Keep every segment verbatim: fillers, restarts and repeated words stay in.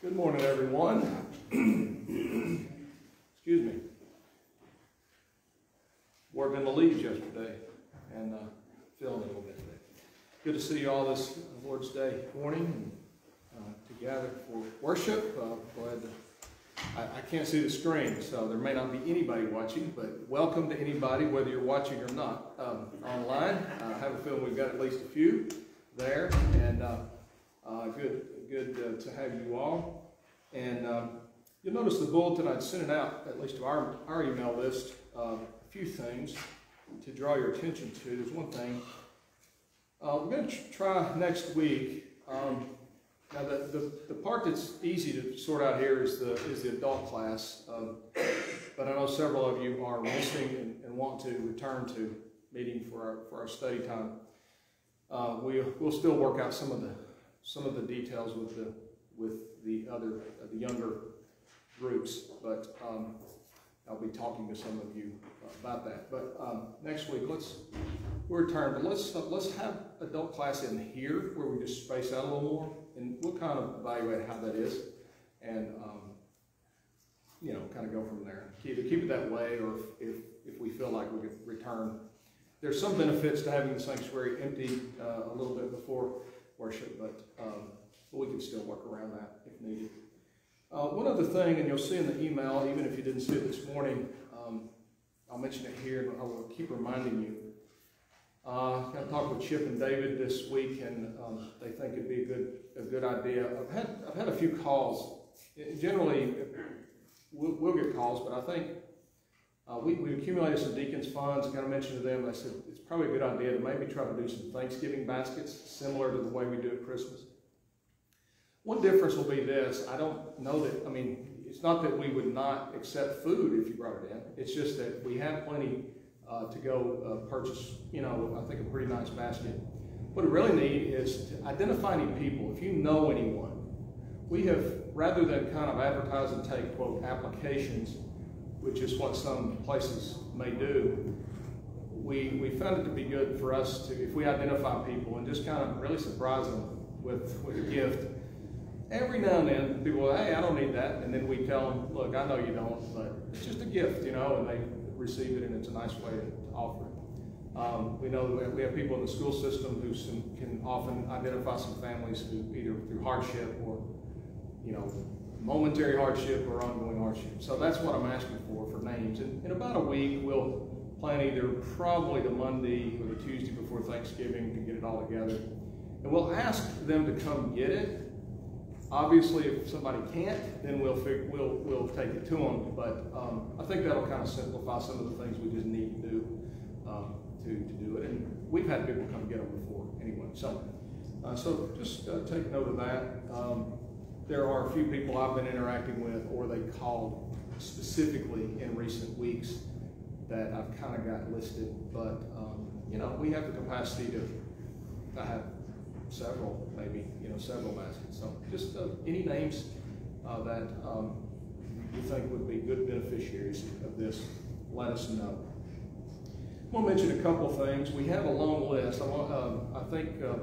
Good morning, everyone. Excuse me. Worked in the leaves yesterday and uh, feeling a little bit today. Good to see you all this Lord's Day morning and uh, to gather for worship. Uh, glad to, I, I can't see the screen, so there may not be anybody watching, but welcome to anybody, whether you're watching or not um, online. I have a feeling we've got at least a few there, and uh, uh, good, good uh, to have you all. And um, you'll notice the bulletin I'd sent it out, at least to our, our email list, uh, a few things to draw your attention to. There's one thing. Uh, we're going to try next week. Um, now, the, the, the part that's easy to sort out here is the, is the adult class. Um, but I know several of you are missing and, and want to return to meeting for our, for our study time. Uh, we, we'll still work out some of the, some of the details with the, with the other, uh, the younger groups, but um, I'll be talking to some of you about that. But um, next week, let's we'll return. But let's uh, let's have adult class in here where we just space out a little more, and we'll kind of evaluate how that is, and um, you know, kind of go from there. Keep it keep it that way, or if if, if we feel like we could return. There's some benefits to having the sanctuary empty uh, a little bit before worship, but um, we can still work around that if needed. Uh, one other thing, and you'll see in the email, even if you didn't see it this morning, um, I'll mention it here, and I will keep reminding you. Uh, I talked with Chip and David this week, and um, they think it'd be a good a good idea. I've had I've had a few calls. Generally, we'll, we'll get calls, but I think uh, we we accumulated some deacons funds. I kind of mentioned to them. I said it's probably a good idea to maybe try to do some Thanksgiving baskets, similar to the way we do at Christmas. One difference will be this. I don't know that, I mean, it's not that we would not accept food if you brought it in. It's just that we have plenty uh, to go uh, purchase, you know, I think a pretty nice basket. What we really need is to identify any people. If you know anyone, we have, rather than kind of advertise and take, quote, applications, which is what some places may do, we, we found it to be good for us to, if we identify people and just kind of really surprise them with, with a gift. Every now and then, people will, hey, I don't need that. And then we tell them, look, I know you don't, but it's just a gift, you know, and they receive it, and it's a nice way to offer it. Um, we know that we have people in the school system who some, can often identify some families who either through hardship or, you know, momentary hardship or ongoing hardship. So that's what I'm asking for, for names. And in about a week, we'll plan either probably the Monday or the Tuesday before Thanksgiving to get it all together. And we'll ask them to come get it. Obviously, if somebody can't, then we'll figure, we'll we'll take it to them. But um, I think that'll kind of simplify some of the things we just need to do um, to to do it. And we've had people come get them before anyway. So uh, so just uh, take note of that. Um, there are a few people I've been interacting with, or they called specifically in recent weeks that I've kind of got listed. But um, you know, we have the capacity to to have several, maybe, you know, several baskets. So just uh, any names uh, that um, you think would be good beneficiaries of this, let us know. I want to mention a couple of things. We have a long list. I, want, uh, I think, uh,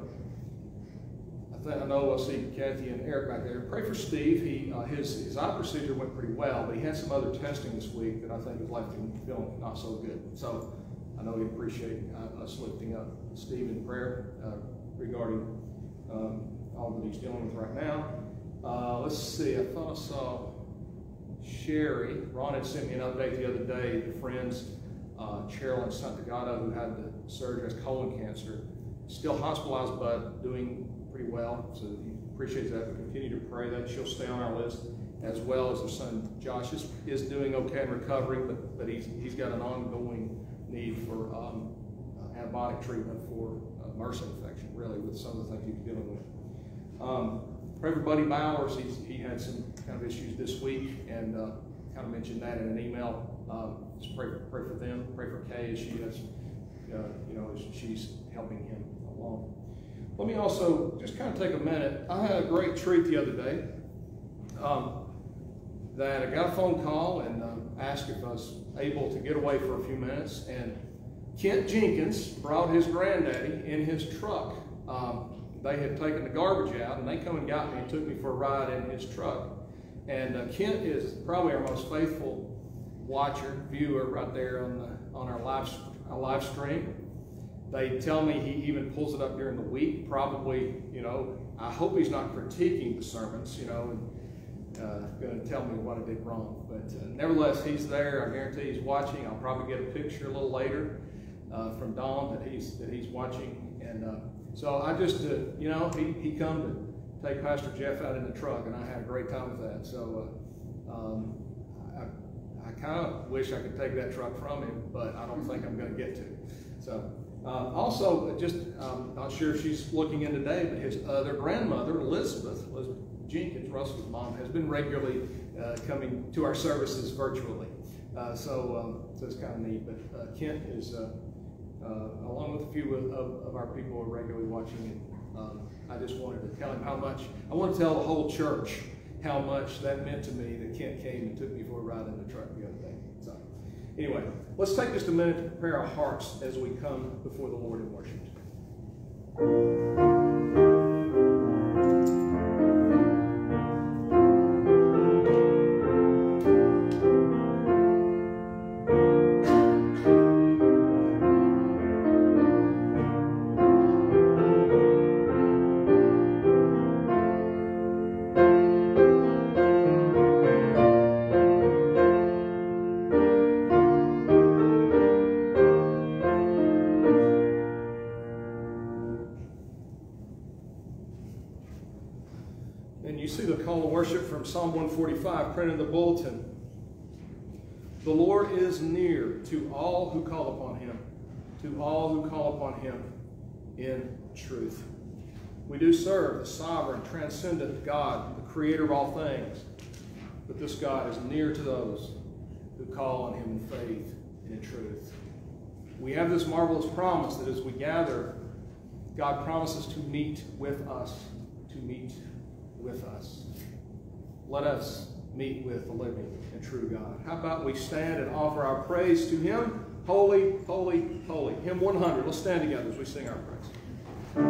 I think I know I'll see Kathy and Eric back there. Pray for Steve. He, uh, his, his eye procedure went pretty well, but he had some other testing this week that I think has left him feeling not so good. So I know he'd appreciate uh, us lifting up Steve in prayer uh, regarding um, all that he's dealing with right now. Uh, let's see, I thought I saw Sherry. Ron had sent me an update the other day. The friends, uh, Cheryl and Santagato, who had the surgery, has colon cancer, still hospitalized but doing pretty well. So he appreciates that. We continue to pray that she'll stay on our list, as well as her son Josh is, is doing okay in recovery, but, but he's, he's got an ongoing need for um, uh, antibiotic treatment for uh, MRSA infection, really, with some of the things he's dealing with. Um, pray for Buddy Bowers. He's, he had some kind of issues this week, and uh, kind of mentioned that in an email. Um, just pray for, pray for them. Pray for Kay as she has, uh, you know, as she's helping him along. Let me also just kind of take a minute. I had a great treat the other day. Um, that I got a phone call and uh, asked if I was able to get away for a few minutes, and Kent Jenkins brought his granddaddy in his truck. Um, they had taken the garbage out, and they come and got me and took me for a ride in his truck. And uh, Kent is probably our most faithful watcher, viewer right there on the on our live our live stream. They tell me he even pulls it up during the week. Probably, you know, I hope he's not critiquing the sermons, you know, and uh, going to tell me what I did wrong. But uh, nevertheless, he's there. I guarantee he's watching. I'll probably get a picture a little later uh, from Don that he's that he's watching. And uh, so I just, uh, you know, he he come to take Pastor Jeff out in the truck, and I had a great time with that. So uh, um, I, I kind of wish I could take that truck from him, but I don't think I'm going to get to. So. Uh, also, just, um, not sure if she's looking in today, but his other grandmother, Elizabeth, Elizabeth Jenkins, Russell's mom, has been regularly uh, coming to our services virtually. Uh, so, um, so it's kind of neat. But uh, Kent is, uh, uh, along with a few of, of, of our people who are regularly watching, and um, I just wanted to tell him how much, I want to tell the whole church how much that meant to me that Kent came and took me for a ride in the truck the other day. So. Anyway, let's take just a minute to prepare our hearts as we come before the Lord in worship. Worship from Psalm one forty-five, printed in the bulletin. The Lord is near to all who call upon him, to all who call upon him in truth. We do serve the sovereign, transcendent God, the creator of all things, but this God is near to those who call on him in faith and in truth. We have this marvelous promise that as we gather, God promises to meet with us, to meet with us. Let us meet with the living and true God. How about we stand and offer our praise to him? Holy, holy, holy. Hymn one hundred. Let's stand together as we sing our praise.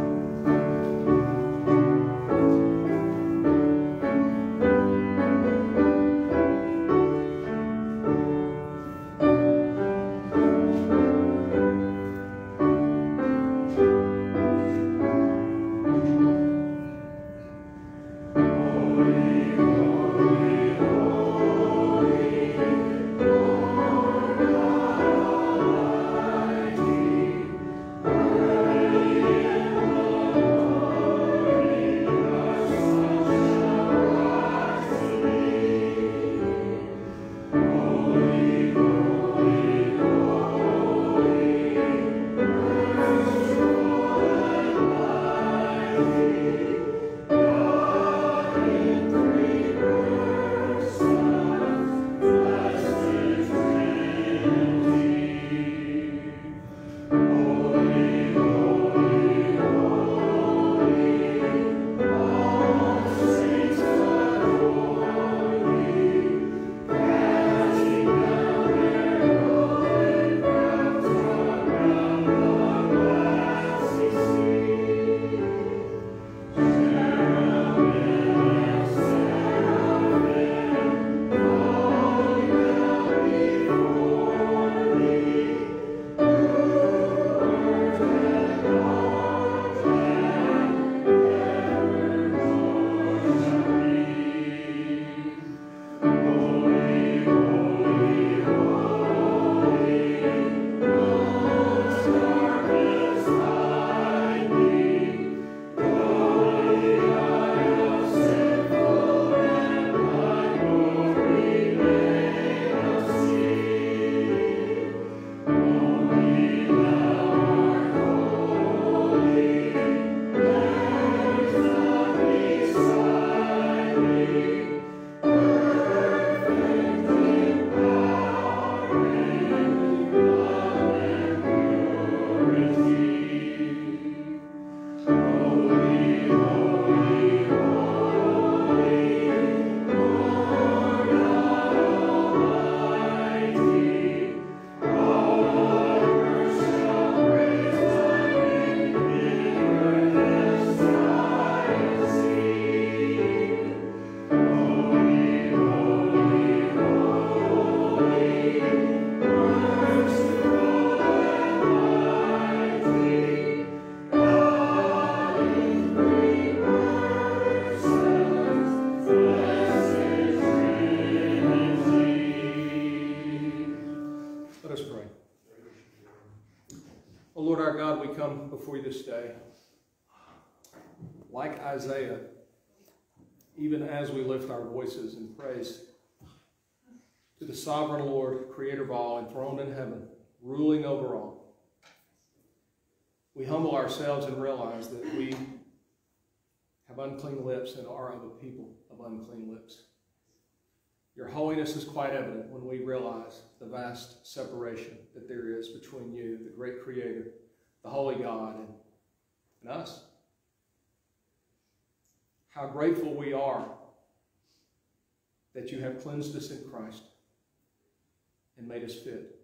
Holy, come before you this day, like Isaiah, even as we lift our voices in praise to the sovereign Lord, creator of all, enthroned in heaven, ruling over all, we humble ourselves and realize that we have unclean lips and are of a people of unclean lips. Your holiness is quite evident when we realize the vast separation that there is between you, the great creator, the holy God, and, and us. How grateful we are that you have cleansed us in Christ and made us fit.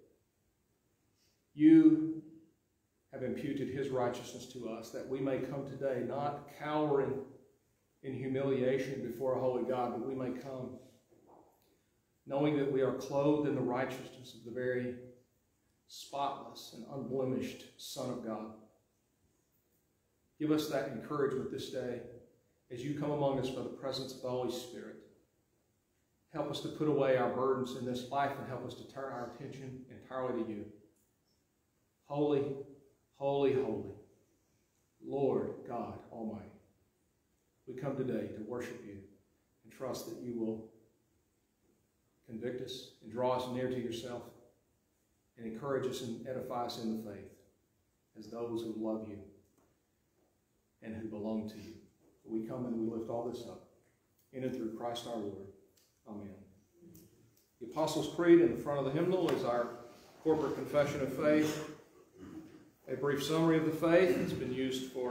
You have imputed his righteousness to us, that we may come today not cowering in humiliation before a holy God, but we may come knowing that we are clothed in the righteousness of the very spotless and unblemished Son of God. Give us that encouragement this day as you come among us by the presence of the Holy Spirit. Help us to put away our burdens in this life and help us to turn our attention entirely to you. Holy, holy, holy, Lord God Almighty. We come today to worship you and trust that you will convict us and draw us near to yourself and encourage us and edify us in the faith as those who love you and who belong to you. We come and we lift all this up in and through Christ our Lord. Amen. The Apostles' Creed in the front of the hymnal is our corporate confession of faith. A brief summary of the faith. It's been used for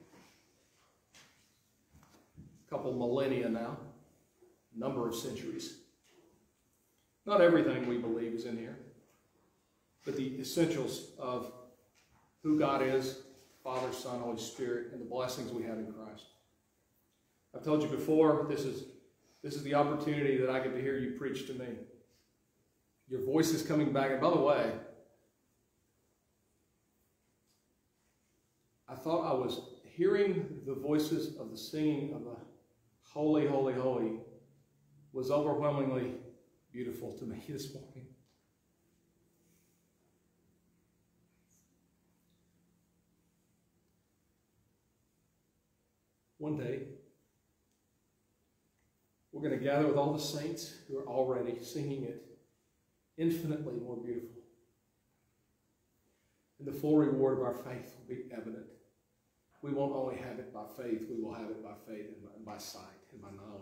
a couple millennia now, a number of centuries. Not everything we believe is in here, but the essentials of who God is, Father, Son, Holy Spirit, and the blessings we have in Christ. I've told you before, this is, this is the opportunity that I get to hear you preach to me. Your voice is coming back. And by the way, I thought I was hearing the voices of the singing of the Holy, Holy, Holy was overwhelmingly beautiful to me this morning. One day, we're going to gather with all the saints who are already singing it infinitely more beautiful. And the full reward of our faith will be evident. We won't only have it by faith, we will have it by faith and by, by sight and by knowledge.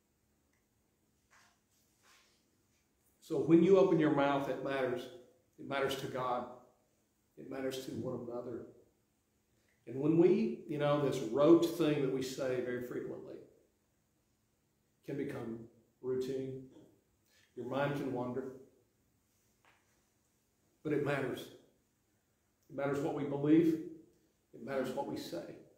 So when you open your mouth, it matters. It matters to God. It matters to one another. And when we, you know, this rote thing that we say very frequently can become routine. Your mind can wander. But it matters. It matters what we believe. It matters what we say.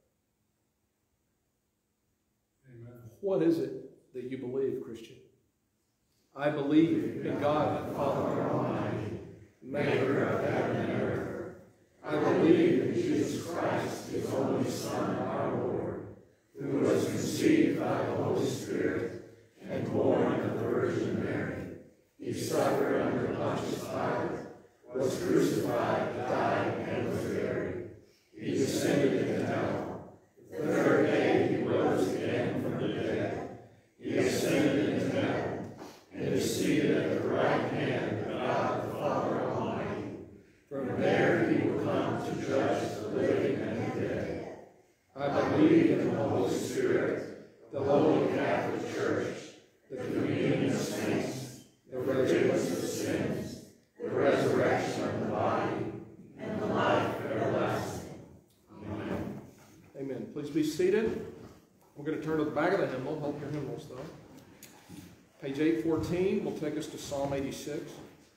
Amen. What is it that you believe, Christian? I believe in God, the Father Almighty, maker of heaven and earth. I believe in Jesus Christ, his only Son, our Lord, who was conceived by the Holy Spirit and born of the Virgin Mary. He suffered under Pontius Pilate, was crucified, died, and was buried. He descended into hell. The third day he rose again from the dead. He ascended into heaven and is seated at the right hand of God the Father Almighty. From there he will come to judge the living and the dead. I believe in the Holy Spirit, the Holy Catholic Church, the communion of saints, the forgiveness of sins, the resurrection of the body, and the life everlasting. Amen. Amen. Please be seated. We're going to turn to the back of the hymnal. Hold your hymnals, though. Page eight fourteen will take us to Psalm eighty-six.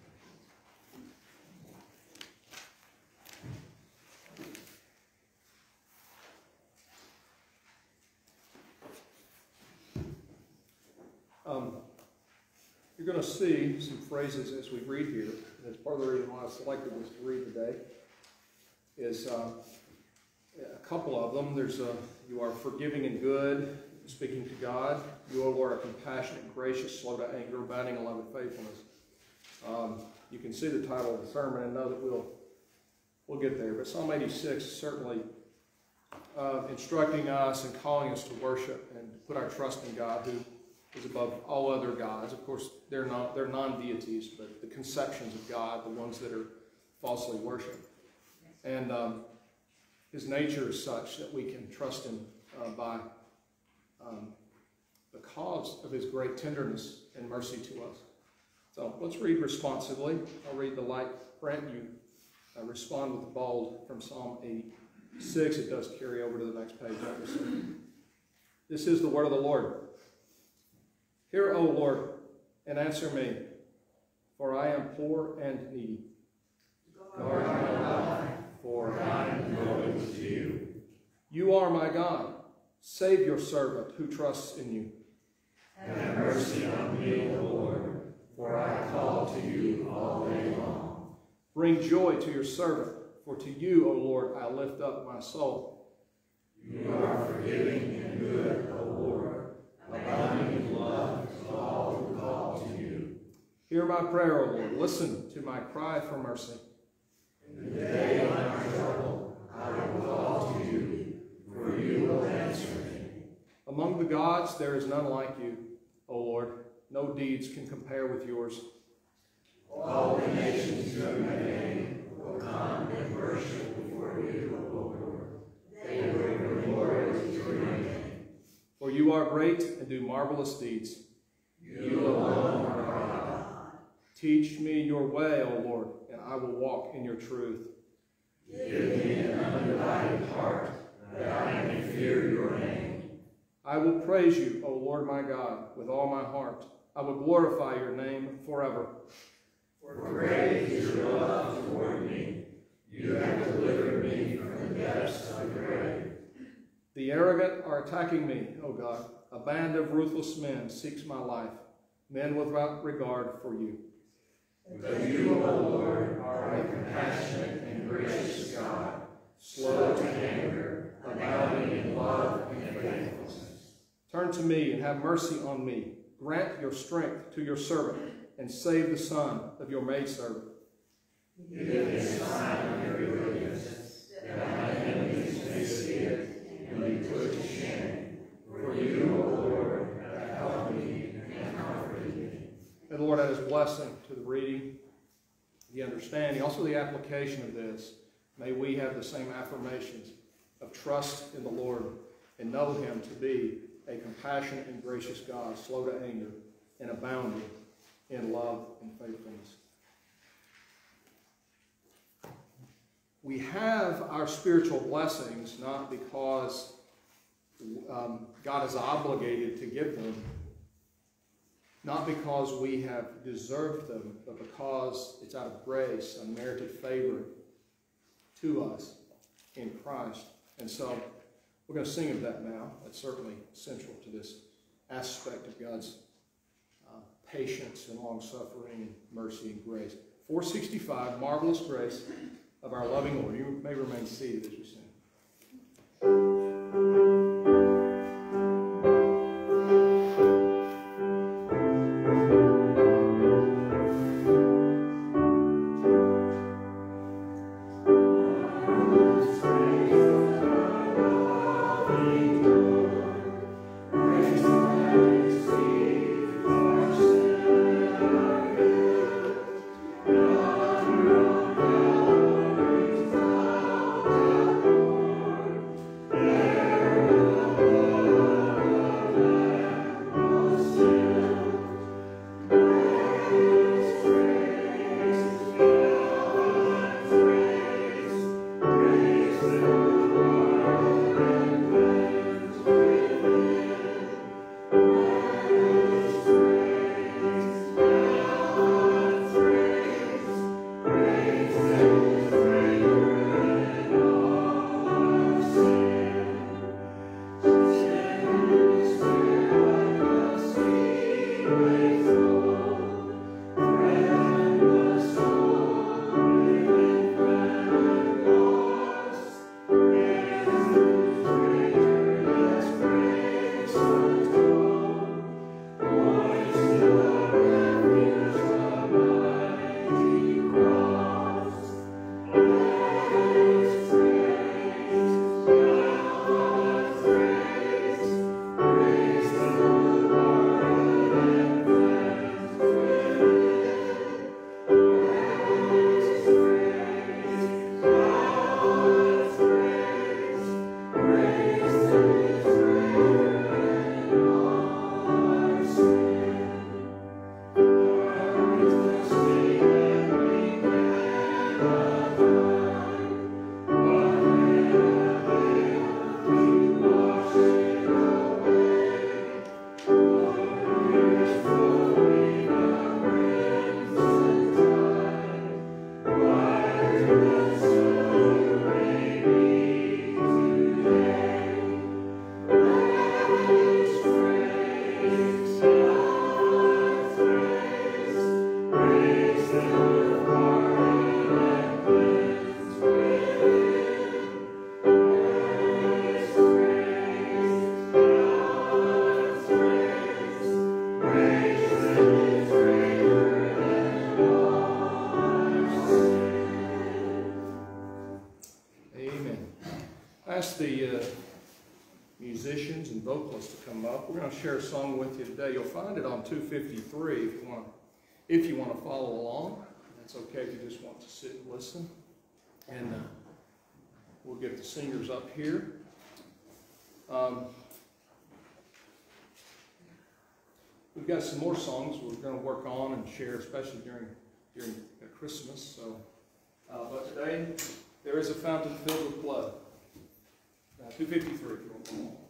Um, you're going to see some phrases as we read here. And it's part of the reason why I selected this to read today. Is uh, a couple of them. There's a, you are forgiving and good, speaking to God. You, O Lord, are compassionate, gracious, slow to anger, abounding in love and faithfulness. Um, you can see the title of the sermon and know that we'll we'll get there. But Psalm eighty-six is certainly uh, instructing us and calling us to worship and put our trust in God, who is above all other gods. Of course, they're not they're non-deities, but the conceptions of God, the ones that are falsely worshipped. And um, his nature is such that we can trust him uh, by um, because of his great tenderness and mercy to us. So let's read responsively. I'll read the light print. You uh, respond with the bold from Psalm eighty-six. It does carry over to the next page, obviously. This is the word of the Lord. Hear, O Lord, and answer me, for I am poor and needy. Guard my life, for I am going to you. You are my God. Save your servant who trusts in you. Have mercy on me, O Lord, for I call to you all day long. Bring joy to your servant, for to you, O Lord, I lift up my soul. You are forgiving and good, O Lord, abounding in love to all who call to you. Hear my prayer, O Lord. Listen to my cry for mercy. In the day of my trouble, I will call to you, for you will answer me. Among the gods there is none like you, O Lord. No deeds can compare with yours. All the nations you have made will come and worship before you, O Lord. They will bring glory to your name. For you are great and do marvelous deeds. You alone are God. Teach me your way, O Lord, and I will walk in your truth. Give me an undivided heart, that I may fear your name. I will praise you, O Lord my God, with all my heart. I will glorify your name forever. For great is your love toward me. You have delivered me from the depths of the grave. The arrogant are attacking me, O God. A band of ruthless men seeks my life, men without regard for you. But you, O Lord, are a compassionate and gracious God, slow to anger, abounding in love and faithfulness. Turn to me and have mercy on me. Grant your strength to your servant, and save the son of your maidservant. Give me a sign of your goodness, that my enemies may see it and be put to shame. For you, O Lord, have helped me and comforted me. May the Lord add his blessing to the reading, the understanding, also the application of this. May we have the same affirmations of trust in the Lord and know him to be a compassionate and gracious God, slow to anger and abounding in love and faithfulness. We have our spiritual blessings not because um, God is obligated to give them, not because we have deserved them, but because it's out of grace, unmerited favor to us in Christ. And so we're going to sing of that now. That's certainly central to this aspect of God's uh, patience and long-suffering and mercy and grace. four sixty-five, Marvelous Grace of Our Loving Lord. You may remain seated as we sing. Thank you. come up. We're going to share a song with you today. You'll find it on two fifty-three if you want to, if you want to follow along. That's okay if you just want to sit and listen. And uh, we'll get the singers up here. Um, we've got some more songs we're going to work on and share, especially during during uh, Christmas. So, uh, but today there is a fountain filled with blood. Uh, two fifty-three. If you want to come on.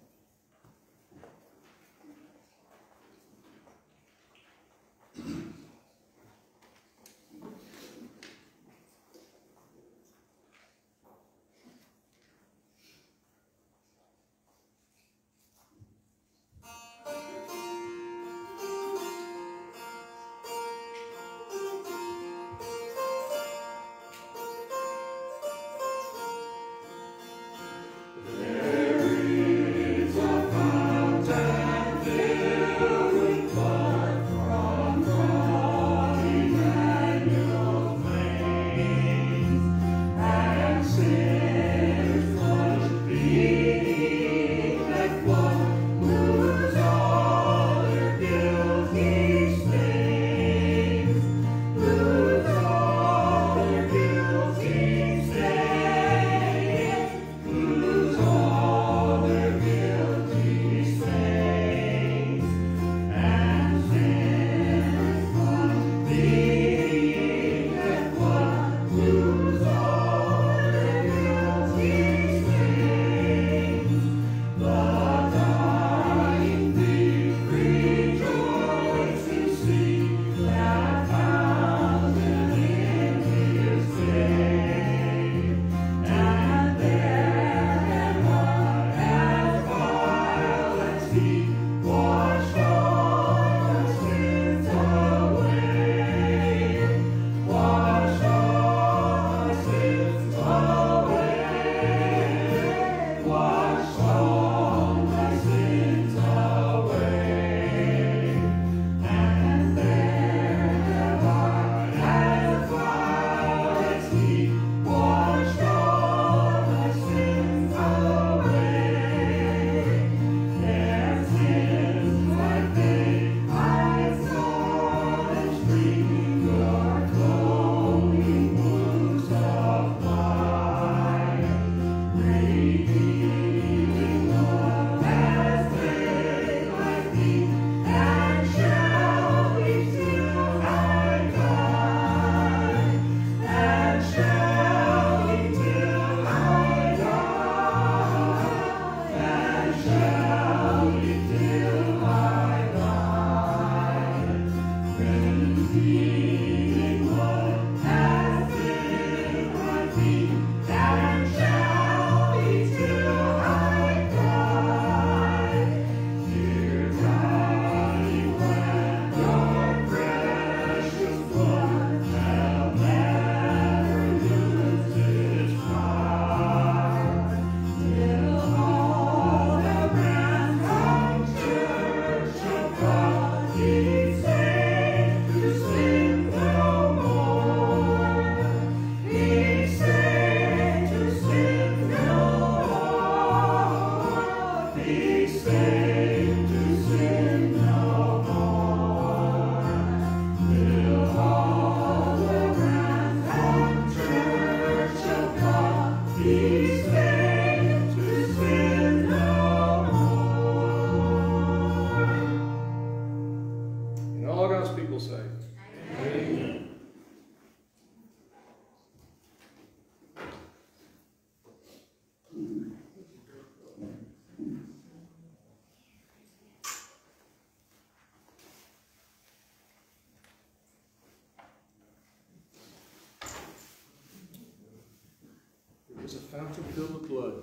Is a fountain filled with blood.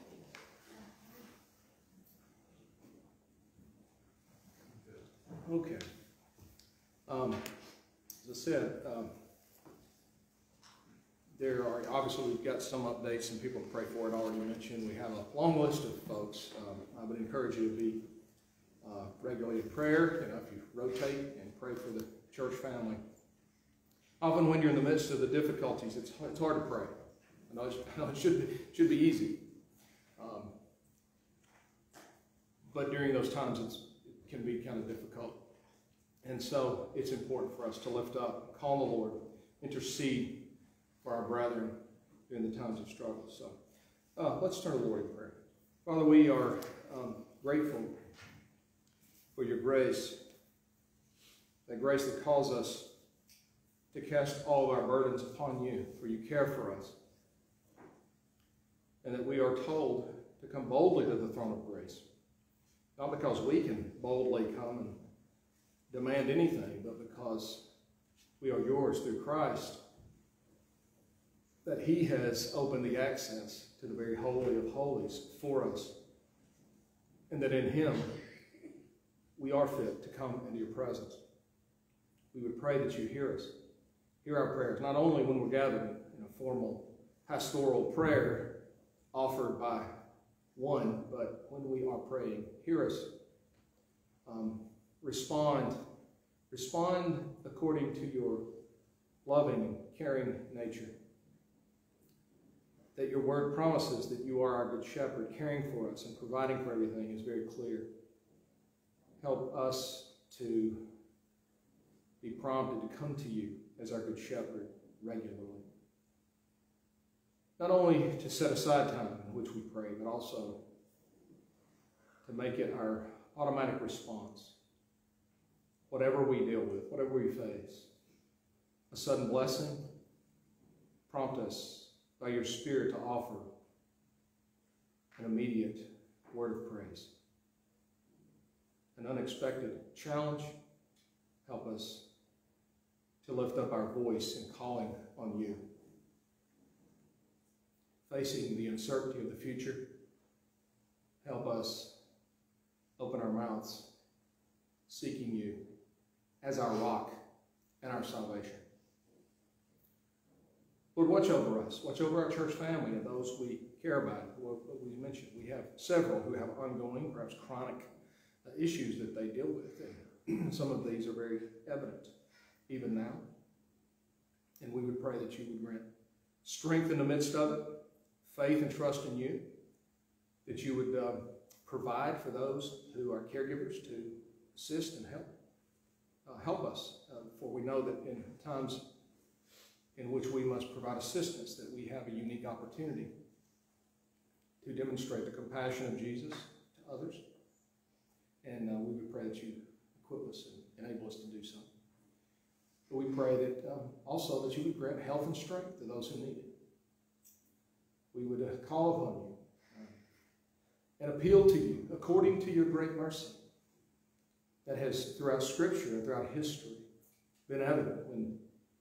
Okay. Um, as I said, um, there are, obviously we've got some updates and people to pray for it already mentioned. We have a long list of folks. Um, I would encourage you to be uh, regularly in prayer, you know, if you rotate and pray for the church family. Often when you're in the midst of the difficulties, it's, it's hard to pray. I know, it's, I know it should be, should be easy. Um, but during those times it's, it can be kind of difficult. And so it's important for us to lift up, call on the Lord, intercede for our brethren during the times of struggle. So uh, let's turn to the Lord in prayer. Father, we are um, grateful for your grace, that grace that calls us to cast all of our burdens upon you, for you care for us, and that we are told to come boldly to the throne of grace, not because we can boldly come and demand anything, but because we are yours through Christ, that he has opened the access to the very holy of holies for us, and that in him we are fit to come into your presence. We would pray that you hear us, hear our prayers, not only when we're gathered in a formal pastoral prayer offered by one, but when we are praying, hear us. Um, respond. Respond according to your loving and caring nature. That your word promises that you are our good shepherd, caring for us and providing for everything is very clear. Help us to be prompted to come to you as our good shepherd regularly. Not only to set aside time in which we pray, but also to make it our automatic response. Whatever we deal with, whatever we face, a sudden blessing, prompt us by your Spirit to offer an immediate word of praise. An unexpected challenge, help us to lift up our voice in calling on you. Facing the uncertainty of the future, help us open our mouths, seeking you as our rock and our salvation. Lord, watch over us. Watch over our church family and those we care about. What we mentioned, we have several who have ongoing, perhaps chronic uh, issues that they deal with. And some of these are very evident even now. And we would pray that you would grant strength in the midst of it, faith and trust in you, that you would uh, provide for those who are caregivers to assist and help. Uh, help us, uh, for we know that in times in which we must provide assistance, that we have a unique opportunity to demonstrate the compassion of Jesus to others. And uh, we would pray that you equip us and enable us to do so. But we pray that um, also that you would grant health and strength to those who need it. We would uh, call upon you uh, and appeal to you according to your great mercy that has throughout Scripture and throughout history been evident when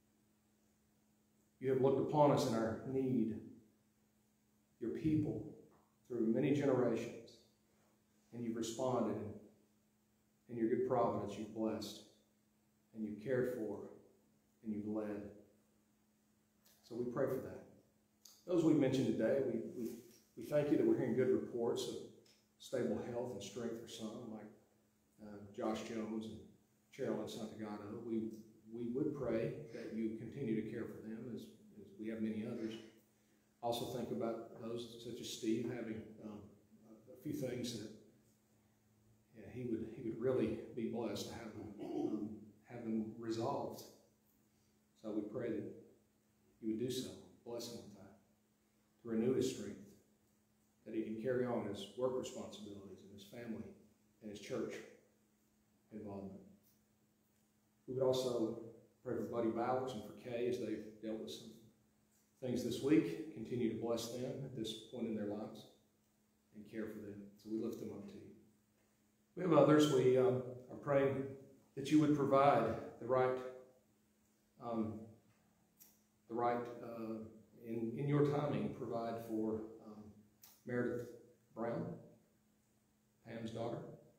you have looked upon us in our need, your people, through many generations, and you've responded, and in your good providence you've blessed, and you've cared for, and you've led. So we pray for that. Those we've mentioned today, we, we, we thank you that we're hearing good reports of stable health and strength for some, like uh, Josh Jones and Cheryl and Santagato. We, we would pray that you continue to care for them as, as we have many others. Also think about those such as Steve having um, a few things that yeah, he would he would really be blessed to have them, um, have them resolved. So we pray that you would do so. Bless him with that. To renew his strength, that he can carry on his work responsibilities and his family and his church involvement. We would also pray for Buddy Bowers and for Kay as they've dealt with some things this week. Continue to bless them at this point in their lives and care for them. So we lift them up to you. We have others. We um, are praying that you would provide the right, um, the right, uh, in, in your timing, provide for um, Meredith Brown, Pam's daughter.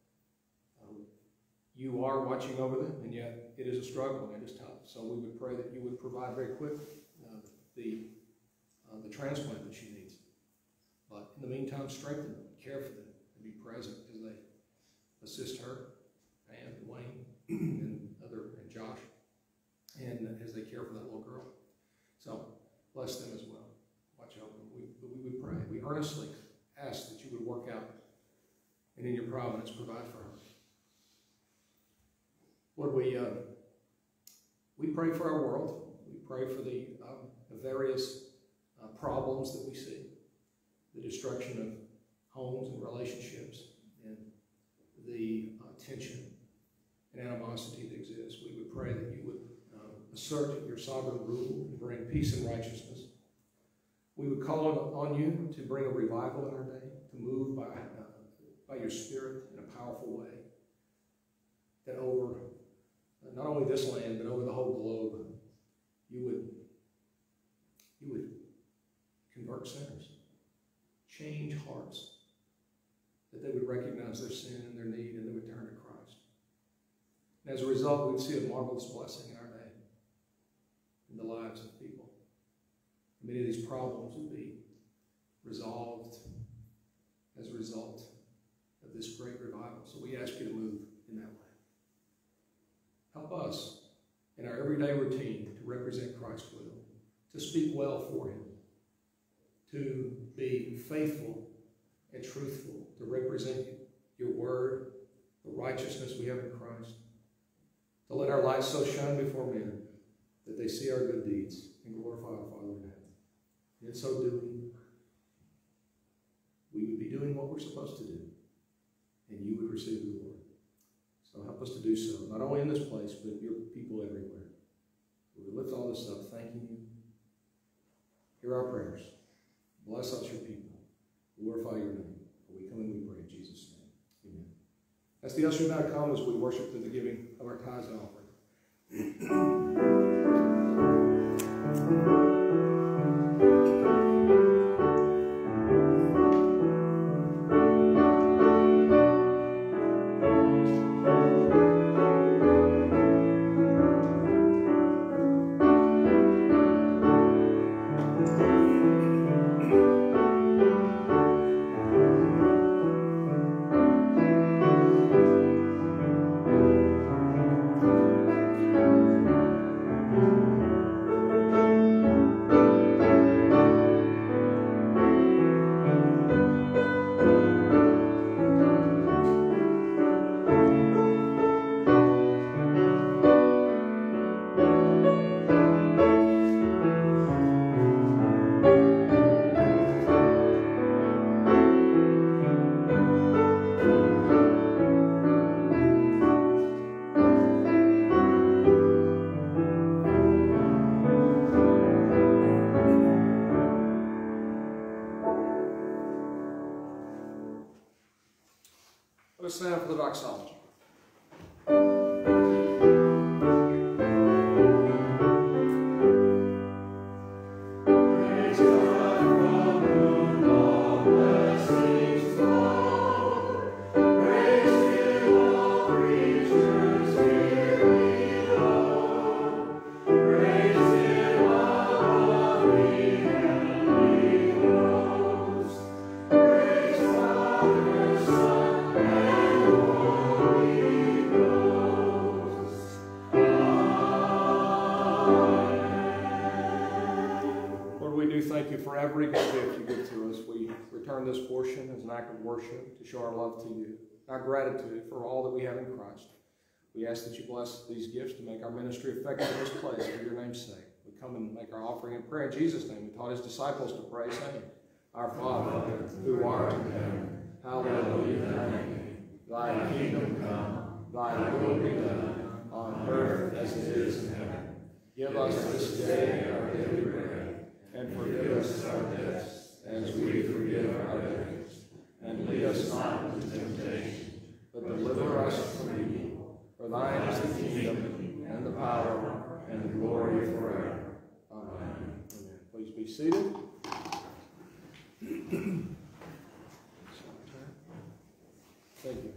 You are watching over them, and yet it is a struggle and it is tough. So we would pray that you would provide very quickly uh, the, uh, the transplant that she needs. But in the meantime, strengthen them, care for them, and be present as they assist her, Pam and Wayne, and other, and Josh, and as they care for that little girl. So bless them as well. Watch over them. We, we would pray. We earnestly ask that you would work out and in your providence provide for her. Lord, we, uh, we pray for our world. We pray for the, um, the various uh, problems that we see, the destruction of homes and relationships, and the uh, tension and animosity that exists. We would pray that you would uh, assert your sovereign rule and bring peace and righteousness. We would call on, on you to bring a revival in our day, to move by, uh, by your Spirit in a powerful way, that over uh, not only this land, but over the whole globe, you would, you would convert sinners, change hearts, that they would recognize their sin and their need, and they would turn to Christ. And as a result, we'd see a marvelous blessing in our day, in the lives of people. Many of these problems would be resolved as a result of this great revival. So we ask you to move in that way. Help us in our everyday routine to represent Christ's will, to speak well for him, to be faithful and truthful, to represent your word, the righteousness we have in Christ, to let our light so shine before men that they see our good deeds and glorify our Father in heaven. And in so doing, we would be doing what we're supposed to do, and you would receive the Lord. So help us to do so, not only in this place, but your people everywhere. We lift all this up, thanking you. Hear our prayers. Bless us, your people. Glorify your name. For we come and we pray in Jesus' name. Amen. As the usher now come, as we worship through the giving of our tithes and offering. Let us stand for the doxology. Thank you for every good gift you give to us. We return this portion as an act of worship to show our love to you, our gratitude for all that we have in Christ. We ask that you bless these gifts to make our ministry effective in this place for your name's sake. We come and make our offering in prayer in Jesus' name. We taught his disciples to pray, saying, Our Father, who art in heaven, hallowed be thy name. Thy kingdom come, thy will be done, on earth as it is in heaven. Give us this day our daily bread, and forgive us our debts, as we forgive our debtors. And lead us not into temptation, but deliver us from evil. For thine is the kingdom, and the power, and the glory forever. Amen. Amen. Please be seated. Thank you.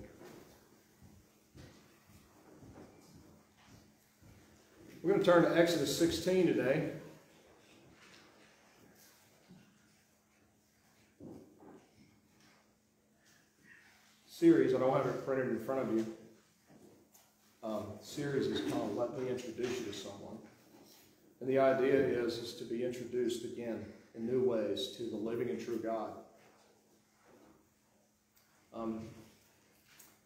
We're going to turn to Exodus sixteen today. Series, I don't have it printed in front of you. Um, series is called Let Me Introduce You to Someone. And the idea is, is to be introduced again in new ways to the living and true God. Um,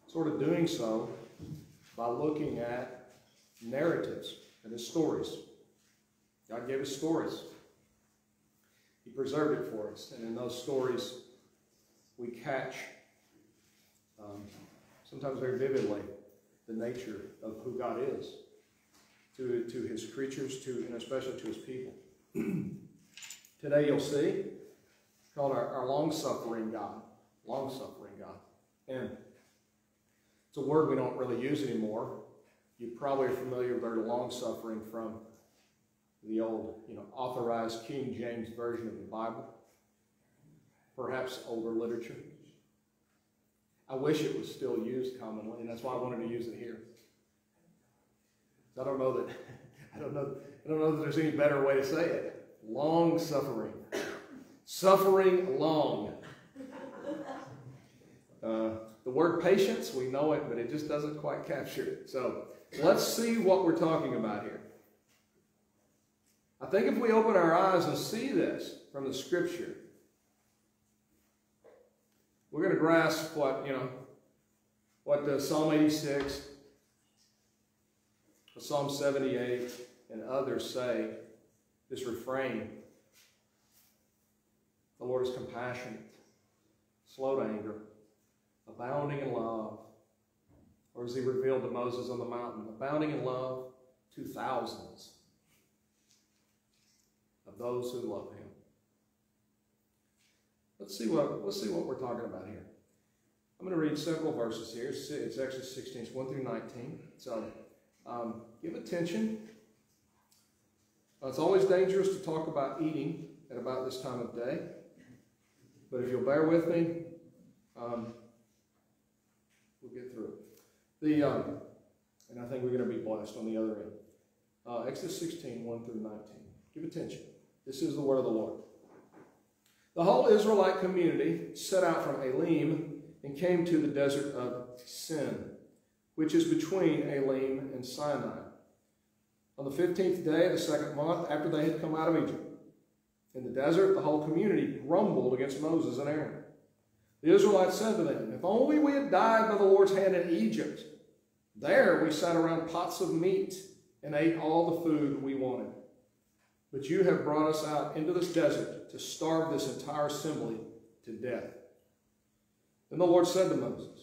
sort of doing so by looking at narratives and his stories. God gave us stories. He preserved it for us. And in those stories, we catch, um, sometimes very vividly, the nature of who God is to, to his creatures, to, and especially to his people. Today you'll see, called our, our long-suffering God. Long-suffering God. And it's a word we don't really use anymore. You probably are familiar with our long-suffering from the old, you know, authorized King James Version of the Bible. Perhaps older literature. I wish it was still used commonly, and that's why I wanted to use it here. I don't know that I don't know I don't know that there's any better way to say it. Long suffering, suffering long. Uh, the word patience, we know it, but it just doesn't quite capture it. So let's see what we're talking about here. I think if we open our eyes and see this from the Scripture, we're going to grasp what, you know, what the Psalm eighty-six, Psalm seventy-eight, and others say, this refrain. The Lord is compassionate, slow to anger, abounding in love. Or as he revealed to Moses on the mountain, abounding in love to thousands of those who love him. Let's see what, let's see what we're talking about here. I'm going to read several verses here. It's Exodus sixteen, it's one through nineteen. So um, give attention. Uh, it's always dangerous to talk about eating at about this time of day. But if you'll bear with me, um, we'll get through it. The, um, and I think we're going to be blessed on the other end. Uh, Exodus sixteen, one through nineteen. Give attention. This is the word of the Lord. The whole Israelite community set out from Elim and came to the desert of Sin, which is between Elim and Sinai, on the fifteenth day of the second month after they had come out of Egypt. In the desert, the whole community grumbled against Moses and Aaron. The Israelites said to them, if only we had died by the Lord's hand in Egypt. There we sat around pots of meat and ate all the food we wanted. But you have brought us out into this desert to starve this entire assembly to death. Then the Lord said to Moses,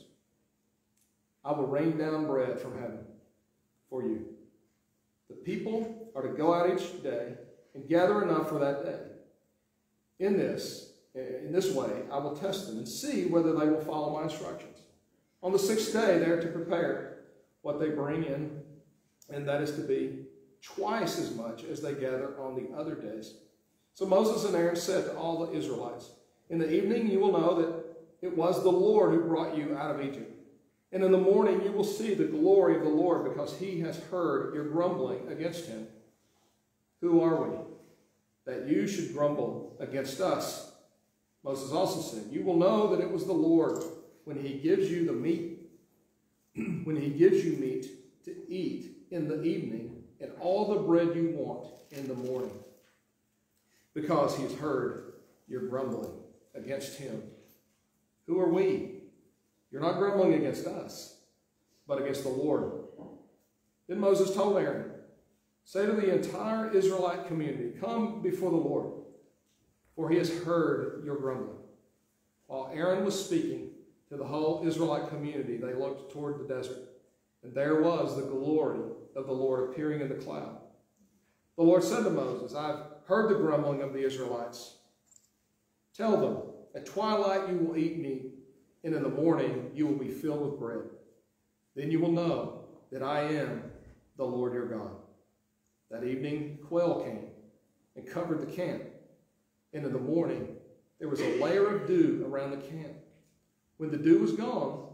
I will rain down bread from heaven for you. The people are to go out each day and gather enough for that day. In this, in this way, I will test them and see whether they will follow my instructions. On the sixth day, they are to prepare what they bring in, and that is to be twice as much as they gather on the other days. So Moses and Aaron said to all the Israelites, in the evening you will know that it was the Lord who brought you out of Egypt. And in the morning you will see the glory of the Lord, because he has heard your grumbling against him. Who are we, that you should grumble against us? Moses also said, you will know that it was the Lord when he gives you the meat, when he gives you meat to eat in the evening, and all the bread you want in the morning, because he has heard your grumbling against him. Who are we? You're not grumbling against us, but against the Lord. Then Moses told Aaron, say to the entire Israelite community, come before the Lord, for he has heard your grumbling. While Aaron was speaking to the whole Israelite community, they looked toward the desert, and there was the glory of the Lord appearing in the cloud. The Lord said to Moses, I've heard the grumbling of the Israelites. Tell them, at twilight you will eat meat, and in the morning you will be filled with bread. Then you will know that I am the Lord your God. That evening quail came and covered the camp, and in the morning there was a layer of dew around the camp. When the dew was gone,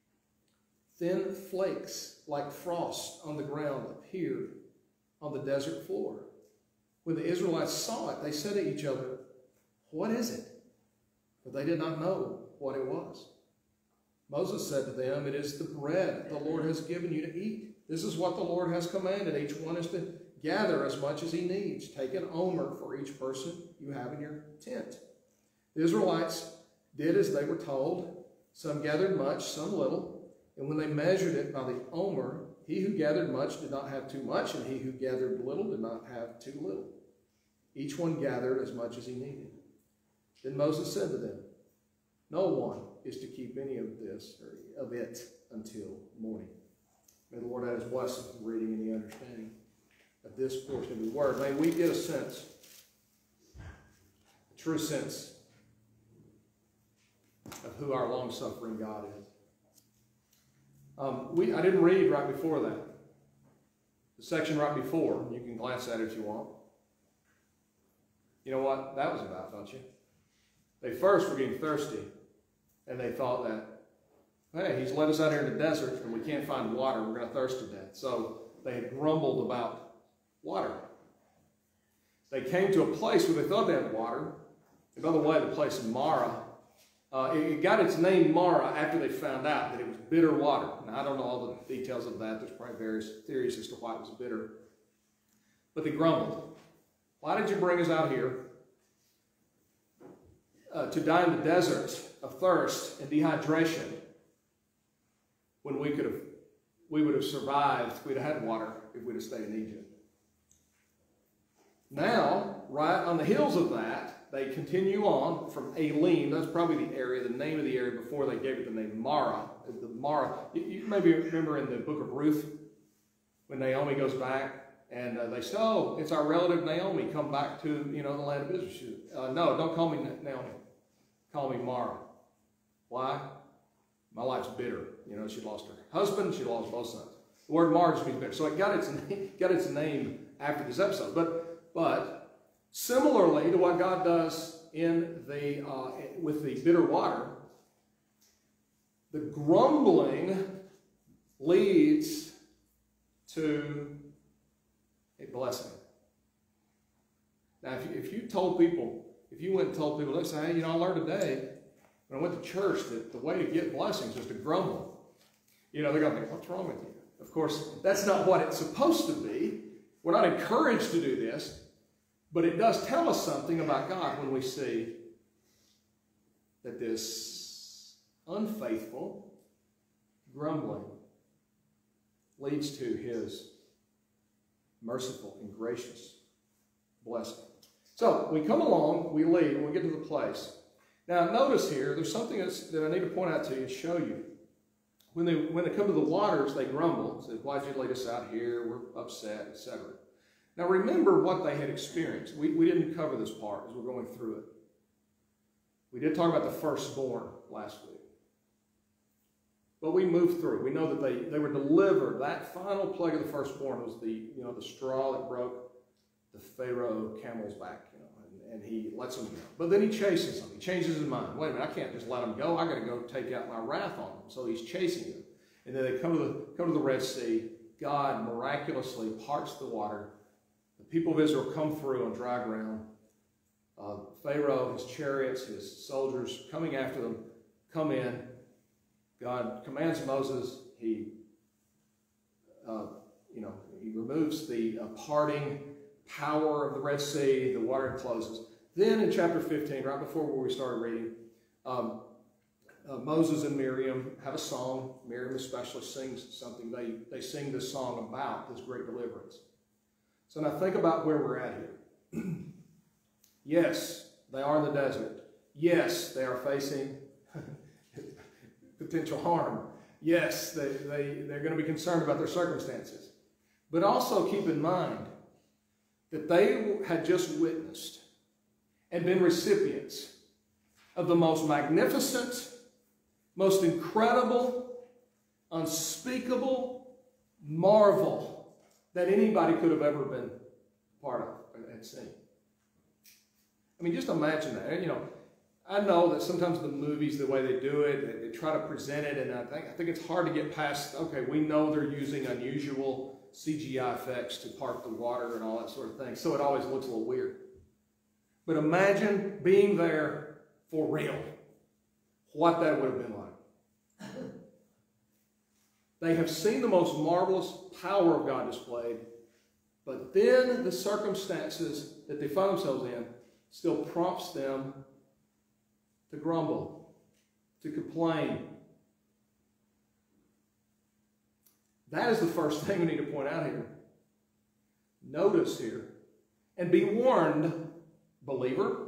thin flakes like frost on the ground appeared on the desert floor. When the Israelites saw it, they said to each other, what is it? But they did not know what it was. Moses said to them, it is the bread the Lord has given you to eat. This is what the Lord has commanded. Each one is to gather as much as he needs. Take an omer for each person you have in your tent. The Israelites did as they were told. Some gathered much, some little. And when they measured it by the omer, he who gathered much did not have too much, and he who gathered little did not have too little. Each one gathered as much as he needed. Then Moses said to them, no one is to keep any of this, or of it, until morning. May the Lord add his blessing to the reading and the understanding of this portion of the word. May we get a sense, a true sense, of who our long-suffering God is. Um, we, I didn't read right before that. The section right before, you can glance at it if you want. You know what that was about, don't you? They first were getting thirsty, and they thought that, hey, he's led us out here in the desert, and we can't find water. We're going to thirst to death. So they had grumbled about water. They came to a place where they thought they had water. And by the way, the place in Mara, uh, it, it got its name Mara after they found out that it was bitter water. Now, I don't know all the details of that. There's probably various theories as to why it was bitter. But they grumbled. Why did you bring us out here uh, to die in the desert of thirst and dehydration when we could have, we would have survived if we'd have had water if we'd have stayed in Egypt? Now, right on the heels of that, they continue on from Elim. That's probably the area, the name of the area before they gave it the name Mara. The Mara. You, you maybe remember in the book of Ruth when Naomi goes back and uh, they say, "Oh, it's our relative Naomi. Come back to you know the land of Israel." She, uh, no, don't call me Naomi. Call me Mara. Why? My life's bitter. You know, she lost her husband. She lost both sons. The word Mara just means bitter. So it got its got its name after this episode, but. But similarly to what God does in the uh, with the bitter water, the grumbling leads to a blessing. Now, if you, if you told people, if you went and told people, let's say, hey, you know, I learned today when I went to church that the way to get blessings is to grumble. You know, they're going to think, what's wrong with you? Of course, that's not what it's supposed to be. We're not encouraged to do this, but it does tell us something about God when we see that this unfaithful grumbling leads to his merciful and gracious blessing. So we come along, we leave, and we get to the place. Now notice here, there's something that's, that I need to point out to you and show you. When they, when they come to the waters, they grumble. Say, why'd you lead us out here? We're upset, et cetera. Now remember what they had experienced. We, we didn't cover this part as we're going through it. We did talk about the firstborn last week. But we moved through. We know that they, they were delivered. That final plague of the firstborn was the, you know, the straw that broke the Pharaoh camel's back, you know, and, and he lets them go. But then he chases them. He changes his mind. Wait a minute, I can't just let them go. I got to go take out my wrath on them. So he's chasing them. And then they come to the, come to the Red Sea. God miraculously parts the water. The people of Israel come through on dry ground. Uh, Pharaoh, his chariots, his soldiers coming after them, come in. God commands Moses. He, uh, you know, he removes the uh, parting power of the Red Sea. The water closes. Then in chapter fifteen, right before where we started reading, um, uh, Moses and Miriam have a song. Miriam especially sings something. They, they sing this song about this great deliverance. So now think about where we're at here. Yes, they are in the desert. Yes, they are facing potential harm. Yes, they, they, they're going to be concerned about their circumstances. But also keep in mind that they had just witnessed and been recipients of the most magnificent, most incredible, unspeakable marvel that anybody could have ever been part of and seen. I mean, just imagine that. You know, I know that sometimes the movies, the way they do it, they, they try to present it, and I think, I think it's hard to get past, okay, we know they're using unusual C G I effects to part the water and all that sort of thing, so it always looks a little weird. But imagine being there for real, what that would have been like. They have seen the most marvelous power of God displayed, but then the circumstances that they find themselves in still prompts them to grumble, to complain, That is the first thing we need to point out here. Notice here, and be warned, believer,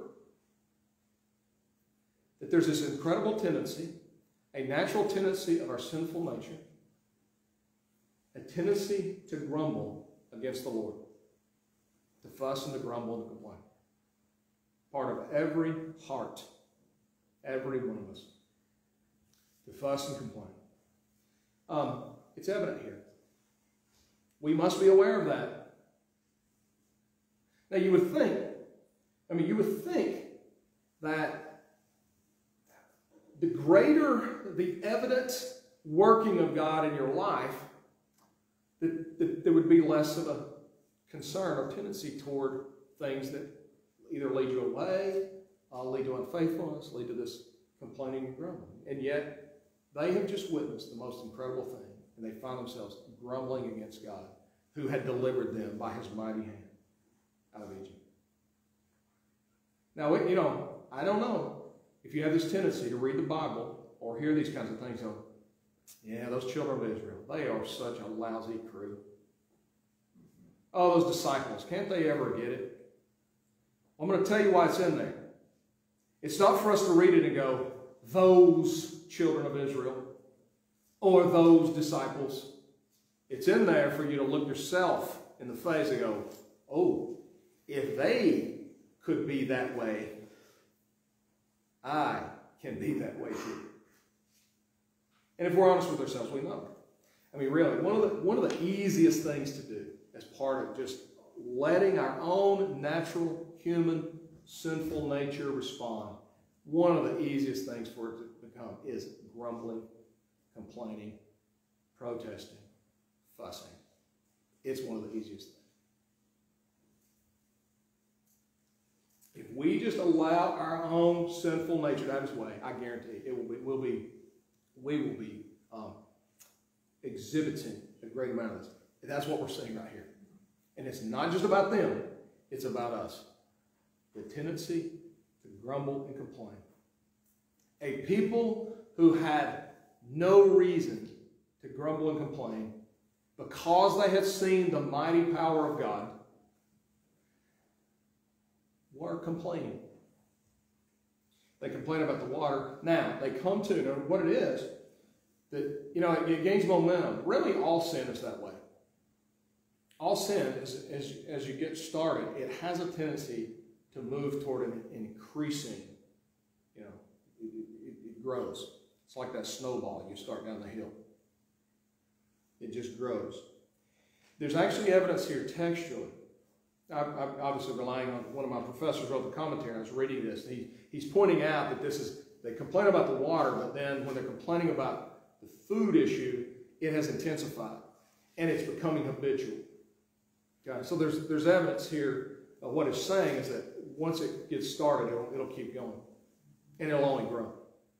that there's this incredible tendency, a natural tendency of our sinful nature, a tendency to grumble against the Lord, to fuss and to grumble and to complain. Part of every heart, every one of us, to fuss and complain. Um, it's evident here. We must be aware of that. Now you would think, I mean, you would think that the greater the evident working of God in your life, that, that there would be less of a concern or tendency toward things that either lead you away, uh, lead to unfaithfulness, lead to this complaining and grumbling. And yet, they have just witnessed the most incredible thing, and they find themselves grumbling against God, who had delivered them by his mighty hand out of Egypt. Now, you know, I don't know if you have this tendency to read the Bible or hear these kinds of things, go, yeah, those children of Israel, they are such a lousy crew. Oh, those disciples, can't they ever get it? I'm going to tell you why it's in there. It's not for us to read it and go, those children of Israel or those disciples. It's in there for you to look yourself in the face and go, oh, if they could be that way, I can be that way too. And if we're honest with ourselves, we know. I mean, really, one of the, one of the easiest things to do as part of just letting our own natural, human, sinful nature respond, one of the easiest things for it to become is grumbling, complaining, protesting, fussing. It's one of the easiest things. If we just allow our own sinful nature to have its way, I guarantee it will be, we'll be, we will be um, exhibiting a great amount of this. That's what we're seeing right here. And it's not just about them, it's about us. The tendency to grumble and complain. A people who had no reason to grumble and complain because they had seen the mighty power of God were complaining. They complain about the water. Now, they come to know what it is that, you know, it, it gains momentum. Really, all sin is that way. All sin, is, as, as you get started, it has a tendency to move toward an increasing, you know, it, it, it grows. It's like that snowball you start down the hill. It just grows. There's actually evidence here textually. I'm obviously relying on one of my professors wrote the commentary. I was reading this. And he, he's pointing out that this is, they complain about the water, but then when they're complaining about the food issue, it has intensified. And it's becoming habitual. Okay, so there's, there's evidence here of what it's saying is that once it gets started, it'll, it'll keep going. And it'll only grow.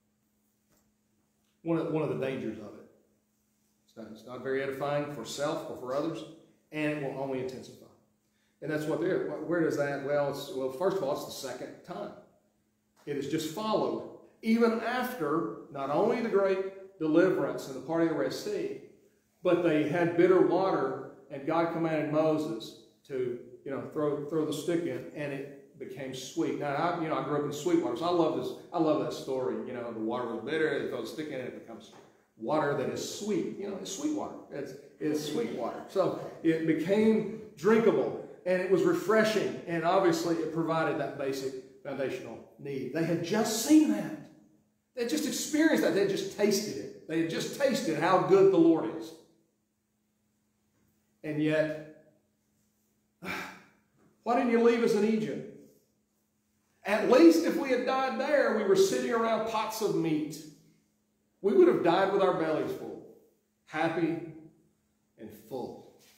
One of, one of the dangers of it. It's not, it's not very edifying for self or for others, and it will only intensify. And that's what they're, where does that, well, it's, well, first of all, it's the second time. It is just followed, even after not only the great deliverance and the parting of the Red Sea, but they had bitter water, and God commanded Moses to, you know, throw, throw the stick in, and it became sweet. Now, I, you know, I grew up in Sweetwater, so I love this, I love that story. You know, the water was bitter, they throw the stick in, and it becomes water that is sweet. You know, it's sweet water. It's, it's sweet water. So it became drinkable. And it was refreshing, and obviously it provided that basic foundational need. They had just seen that. They had just experienced that. They had just tasted it. They had just tasted how good the Lord is. And yet, why didn't you leave us in Egypt? At least if we had died there, we were sitting around pots of meat. We would have died with our bellies full, happy and full.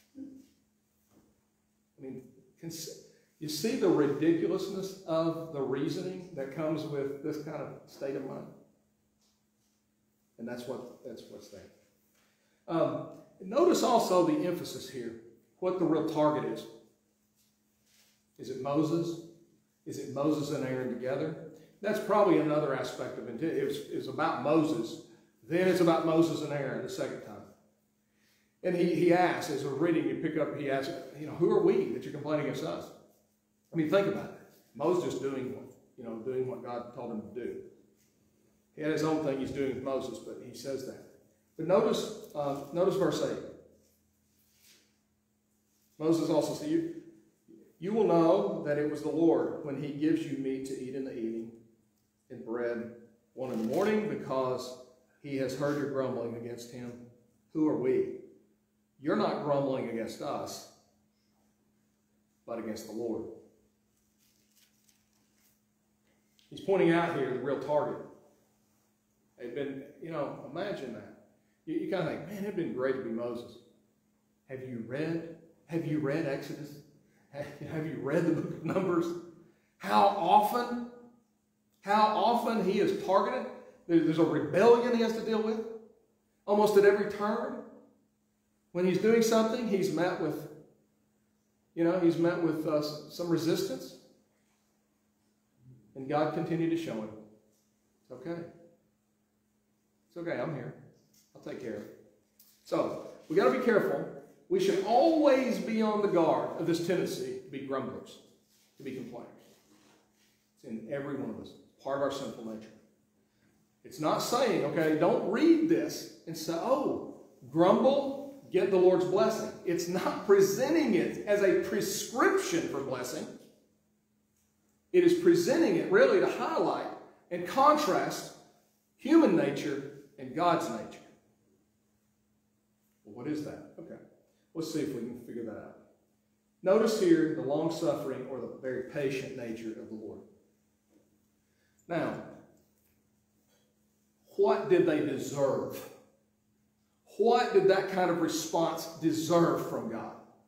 I mean, you see the ridiculousness of the reasoning that comes with this kind of state of mind? And that's what that's what's there. Um, notice also the emphasis here, what the real target is. Is it Moses? Is it Moses and Aaron together? That's probably another aspect of it. It was, it was about Moses. Then it's about Moses and Aaron the second time. And he, he asks, as we're reading, you pick up, he asks, you know, who are we that you're complaining against us? I mean, think about it. Moses doing, you know, doing what God told him to do. He had his own thing he's doing with Moses, but he says that. But notice, uh, notice verse eight. Moses also said, you, you will know that it was the Lord when he gives you meat to eat in the evening and bread one in the morning, because he has heard your grumbling against him. Who are we? You're not grumbling against us, but against the Lord. He's pointing out here the real target. It'd been, you know, imagine that. You, you kind of think, man, it'd been great to be Moses. Have you read? Have you read Exodus? Have, have you read the book of Numbers? How often, how often he is targeted? There's a rebellion he has to deal with. Almost at every turn. When he's doing something, he's met with, you know, he's met with uh, some resistance. And God continued to show him, it's okay. It's okay, I'm here. I'll take care of it. So, we got to be careful. We should always be on the guard of this tendency to be grumblers, to be complainers. It's in every one of us. It's part of our sinful nature. It's not saying, okay, don't read this and say, oh, grumble, get the Lord's blessing. It's not presenting it as a prescription for blessing. It is presenting it really to highlight and contrast human nature and God's nature. Well, what is that? Okay, let's see if we can figure that out. Notice here the long-suffering or the very patient nature of the Lord. Now, what did they deserve? What did that kind of response deserve from God?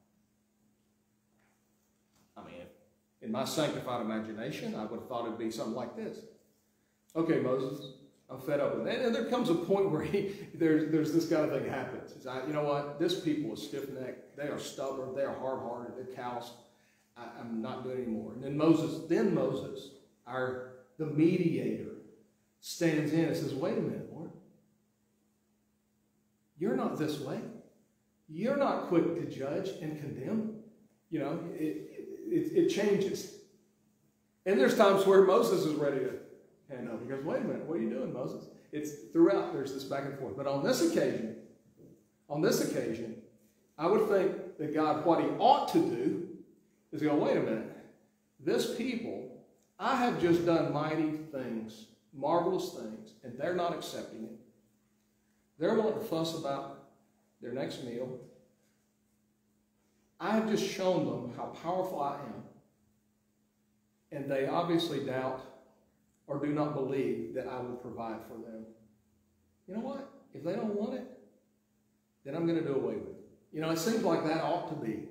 I mean, in my sanctified imagination, I would have thought it'd be something like this. Okay, Moses, I'm fed up with it. And there comes a point where he, there's, there's this kind of thing happens. It's, I, you know what? This people is stiff-necked. They are stubborn. They are hard-hearted. They're calloused. I, I'm not doing it anymore. And then Moses, then Moses, our the mediator, stands in and says, wait a minute, Lord. You're not this way. You're not quick to judge and condemn. You know, it, it, it changes. And there's times where Moses is ready to hand up. He goes, wait a minute, what are you doing, Moses? It's throughout, there's this back and forth. But on this occasion, on this occasion, I would think that God, what he ought to do is go, wait a minute. This people, I have just done mighty things, marvelous things, and they're not accepting it. They're wanting to fuss about their next meal. I have just shown them how powerful I am. And they obviously doubt or do not believe that I will provide for them. You know what? If they don't want it, then I'm going to do away with it. You know, it seems like that ought to be.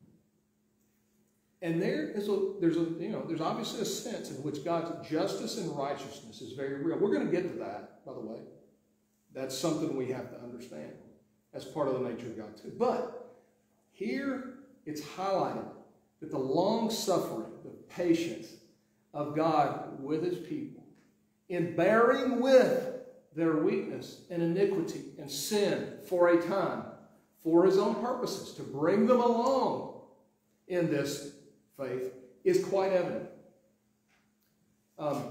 And there is a, there's a, you know, there's obviously a sense in which God's justice and righteousness is very real. We're going to get to that, by the way. That's something we have to understand as part of the nature of God too. But here it's highlighted that the long-suffering, the patience of God with his people in bearing with their weakness and iniquity and sin for a time, for his own purposes, to bring them along in this faith, is quite evident. Um,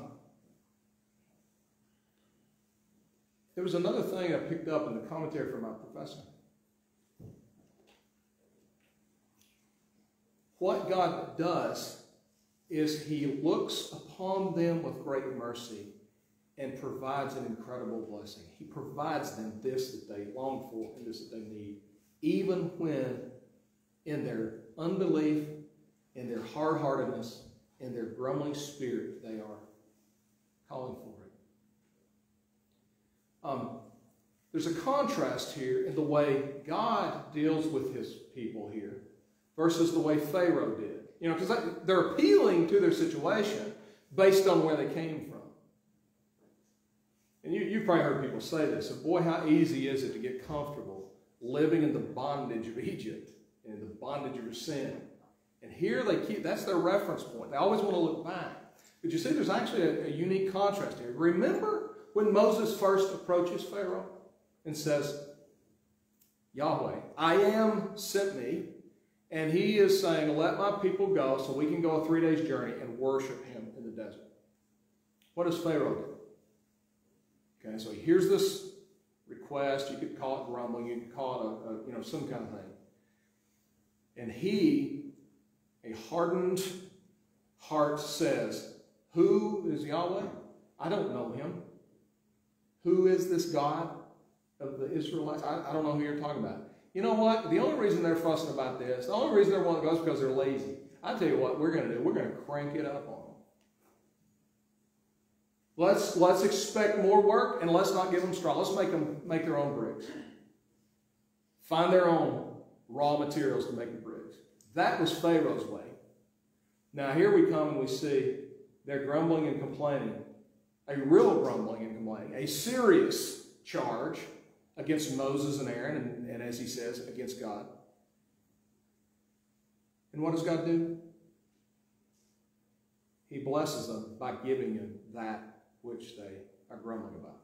there was another thing I picked up in the commentary from our professor. What God does is he looks upon them with great mercy and provides an incredible blessing. He provides them this that they long for and this that they need, even when in their unbelief, in their hard-heartedness, in their grumbling spirit, they are calling for it. Um, there's a contrast here in the way God deals with his people here versus the way Pharaoh did. You know, because they're appealing to their situation based on where they came from. And you, you've probably heard people say this. So boy, how easy is it to get comfortable living in the bondage of Egypt and the bondage of your sin. And here they keep, that's their reference point. They always want to look back. But you see, there's actually a, a unique contrast here. Remember when Moses first approaches Pharaoh and says, Yahweh, I am sent me, and he is saying, let my people go so we can go a three days journey and worship him in the desert. What does Pharaoh do? Okay, so here's this request. You could call it grumbling. You could call it a, a you know some kind of thing. And he, a hardened heart, says, who is Yahweh? I don't know him. Who is this God of the Israelites? I, I don't know who you're talking about. You know what? The only reason they're fussing about this, the only reason they're wanting to go is because they're lazy. I tell you what we're going to do. We're going to crank it up on them. Let's, let's expect more work, and let's not give them straw. Let's make them make their own bricks. Find their own raw materials to make the bricks. That was Pharaoh's way. Now here we come and we see they're grumbling and complaining. A real grumbling and complaining. A serious charge against Moses and Aaron, and, and as he says, against God. And what does God do? He blesses them by giving them that which they are grumbling about.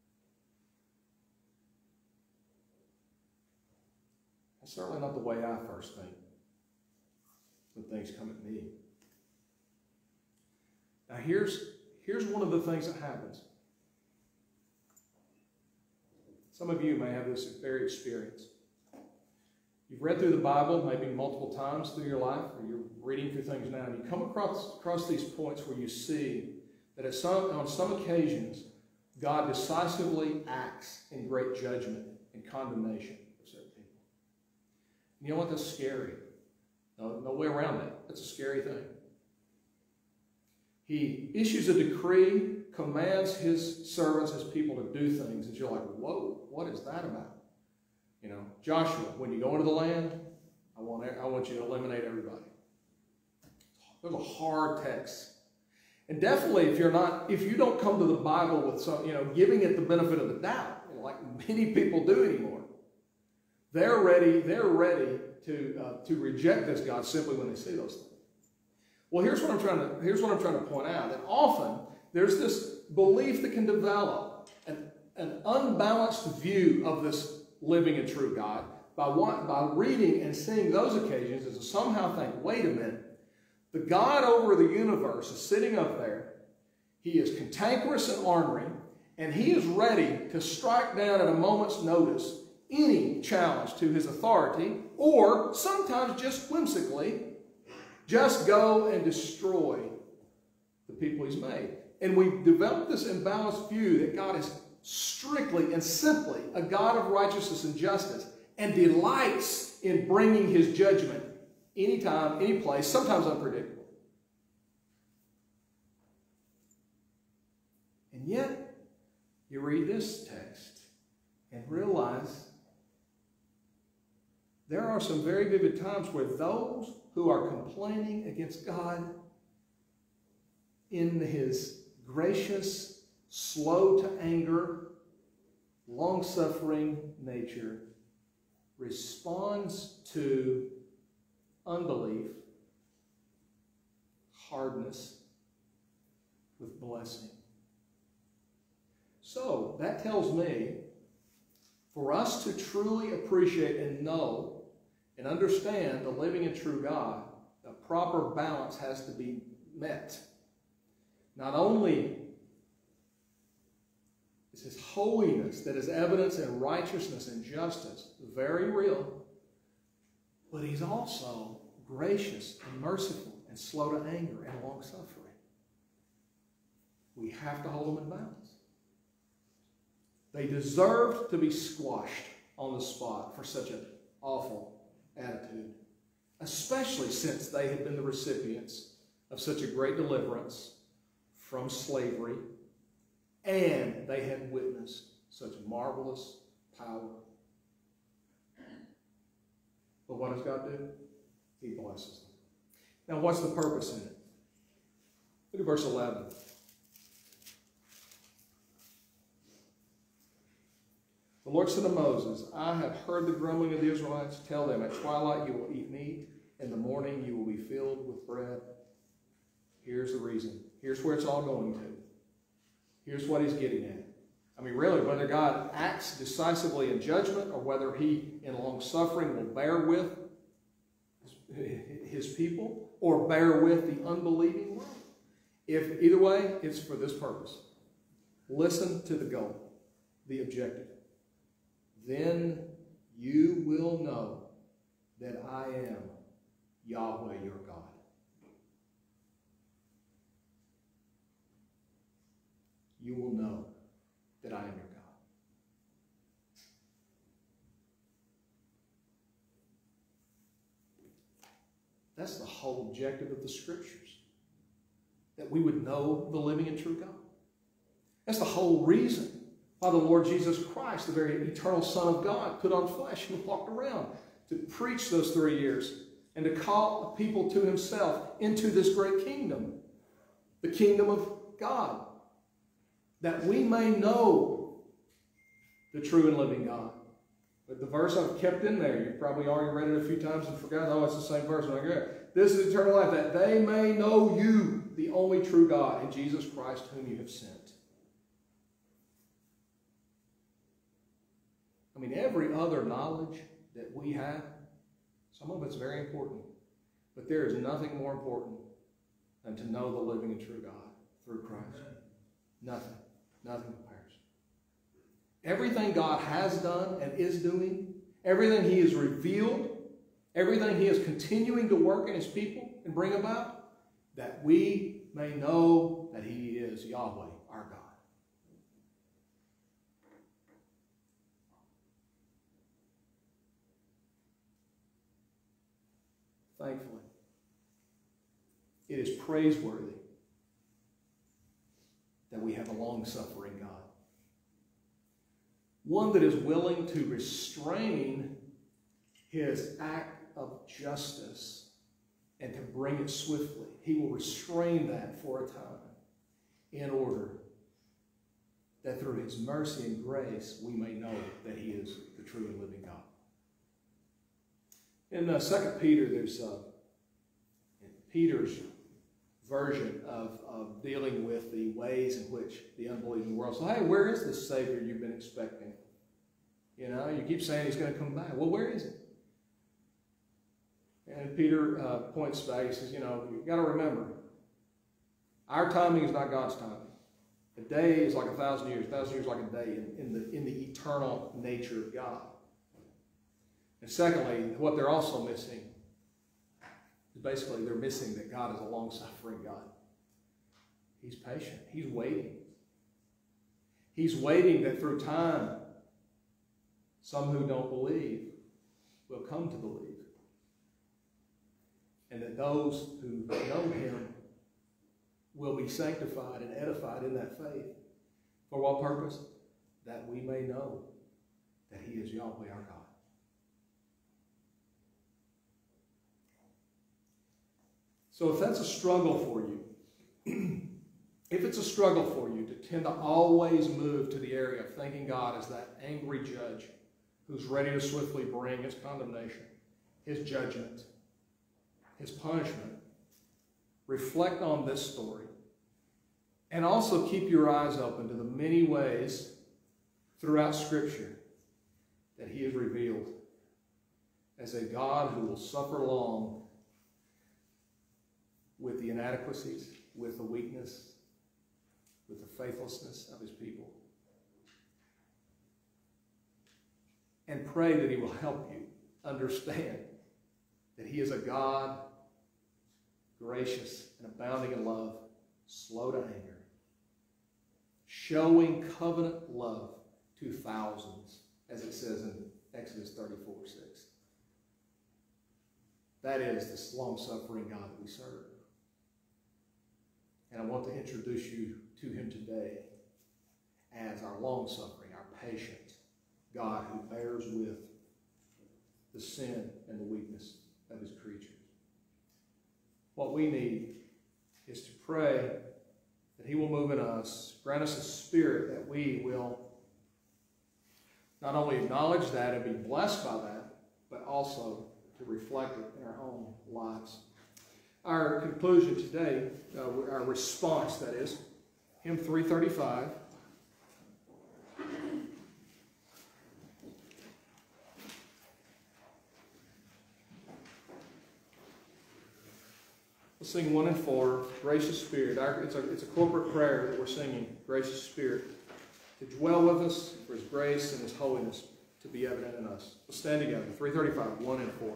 That's certainly not the way I first think when things come at me. Now here's, here's one of the things that happens. Some of you may have this very experience. You've read through the Bible maybe multiple times through your life, or you're reading through things now, and you come across, across these points where you see that at some, on some occasions, God decisively acts in great judgment and condemnation of certain people. And you know what? That's scary. No, no way around that. That's a scary thing. He issues a decree, commands his servants, his people to do things, and you're like, whoa, what is that about? You know, Joshua, when you go into the land, I want, I want you to eliminate everybody. There's a hard text. And definitely, if you're not, if you don't come to the Bible with some, you know, giving it the benefit of the doubt, like many people do anymore, they're ready, they're ready to uh, to reject this God simply when they see those things. Well, here's what I'm trying to here's what I'm trying to point out. That often there's this belief that can develop an, an unbalanced view of this living and true God by one, by reading and seeing those occasions as to somehow think, wait a minute. The God over the universe is sitting up there. He is cantankerous and ornery, and he is ready to strike down at a moment's notice any challenge to his authority, or sometimes just whimsically, just go and destroy the people he's made. And we develop this imbalanced view that God is strictly and simply a God of righteousness and justice, and delights in bringing his judgment anytime, any place, sometimes unpredictable. And yet, you read this text and realize there are some very vivid times where those who are complaining against God in his gracious, slow to anger, long-suffering nature responds to unbelief, hardness, with blessing. So, that tells me, for us to truly appreciate and know and understand the living and true God, a proper balance has to be met. Not only is his holiness that is evidence in righteousness and justice very real, but he's also gracious and merciful and slow to anger and long-suffering. We have to hold them in balance. They deserved to be squashed on the spot for such an awful attitude, especially since they had been the recipients of such a great deliverance from slavery, and they had witnessed such marvelous power. But what does God do? He blesses them. Now, what's the purpose in it? Look at verse eleven. The Lord said to Moses, I have heard the grumbling of the Israelites. Tell them, at twilight you will eat meat. In the morning you will be filled with bread. Here's the reason. Here's where it's all going to. Here's what he's getting at. I mean, really, whether God acts decisively in judgment or whether he, in long-suffering, will bear with his people or bear with the unbelieving world. If either way, it's for this purpose. Listen to the goal, the objective. Then you will know that I am Yahweh your God. You will know that I am your God. That's the whole objective of the Scriptures. That we would know the living and true God. That's the whole reason why the Lord Jesus Christ, the very eternal Son of God, put on flesh and walked around to preach those three years and to call people to himself into this great kingdom, the kingdom of God, that we may know the true and living God. But the verse I've kept in there, you've probably already read it a few times and forgot, oh, it's the same verse. And I go, this is eternal life, that they may know you, the only true God, and Jesus Christ whom you have sent. I mean, every other knowledge that we have, some of it's very important, but there is nothing more important than to know the living and true God through Christ. Nothing. Nothing compares. Everything God has done and is doing, everything he has revealed, everything he is continuing to work in his people and bring about, that we may know that he is Yahweh, our God. Thankfully, it is praiseworthy that we have a long-suffering God. One that is willing to restrain his act of justice and to bring it swiftly. He will restrain that for a time in order that through his mercy and grace we may know that he is the true and living God. In uh, Second Peter, there's uh, Peter's version of, of dealing with the ways in which the unbelieving world. So, hey, where is this Savior you've been expecting? You know, you keep saying he's going to come back. Well, where is it? And Peter uh, points back. He says, you know, you've got to remember, our timing is not God's timing. A day is like a thousand years. A thousand years like a day in, in, the, in the eternal nature of God. And secondly, what they're also missing is basically they're missing that God is a long-suffering God. He's patient. He's waiting. He's waiting that through time, some who don't believe will come to believe. And that those who know him will be sanctified and edified in that faith. For what purpose? That we may know that he is Yahweh our God. So if that's a struggle for you, if it's a struggle for you to tend to always move to the area of thinking God as that angry judge who's ready to swiftly bring his condemnation, his judgment, his punishment, reflect on this story. And also keep your eyes open to the many ways throughout Scripture that he is revealed as a God who will suffer long with the inadequacies, with the weakness, with the faithlessness of his people. And pray that he will help you understand that he is a God gracious and abounding in love, slow to anger, showing covenant love to thousands, as it says in Exodus thirty-four six. That is this long-suffering God that we serve. And I want to introduce you to him today as our long-suffering, our patient God who bears with the sin and the weakness of his creatures. What we need is to pray that he will move in us, grant us a spirit that we will not only acknowledge that and be blessed by that, but also to reflect it in our own lives. Our conclusion today, uh, our response, that is, hymn three thirty-five. We'll sing one and four, Gracious Spirit. Our, it's, a, it's a corporate prayer that we're singing, Gracious Spirit, to dwell with us, for His grace and His holiness to be evident in us. We'll stand together, three thirty-five, one and four.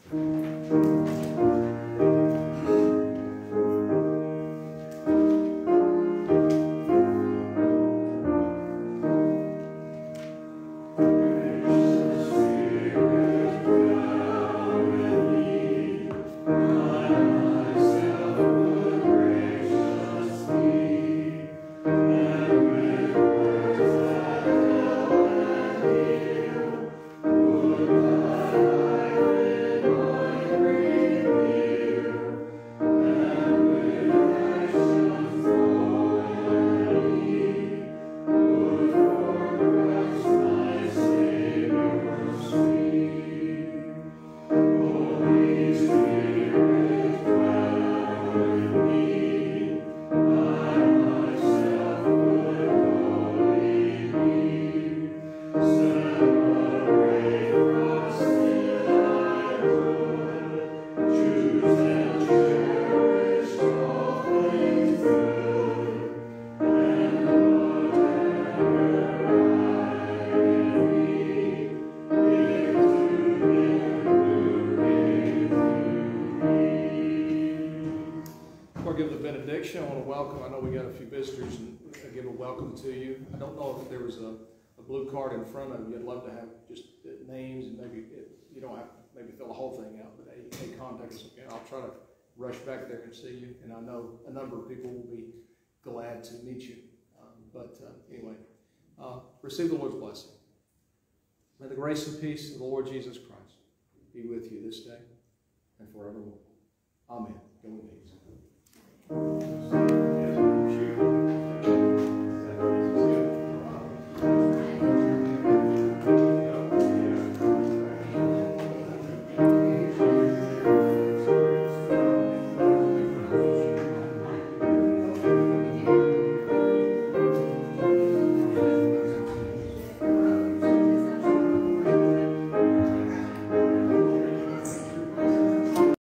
I want to welcome, I know we got a few visitors, and I give a welcome to you. I don't know if there was a, a blue card in front of you. I'd love to have just names, and maybe it, you don't have to maybe fill the whole thing out, but hey, hey, contact us again. I'll try to rush back there and see you, and I know a number of people will be glad to meet you. Um, but uh, anyway, uh, receive the Lord's blessing. May the grace and peace of the Lord Jesus Christ be with you this day and forevermore. Amen. Go in peace.